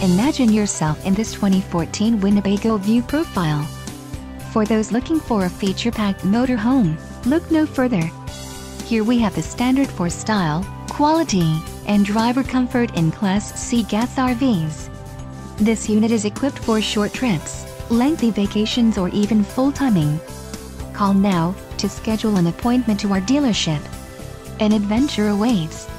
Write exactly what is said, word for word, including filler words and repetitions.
Imagine yourself in this twenty fourteen Winnebago View Profile. For those looking for a feature-packed motorhome, look no further. Here we have the standard for style, quality, and driver comfort in Class C gas R Vs. This unit is equipped for short trips, lengthy vacations, or even full timing. Call now to schedule an appointment to our dealership. An adventure awaits.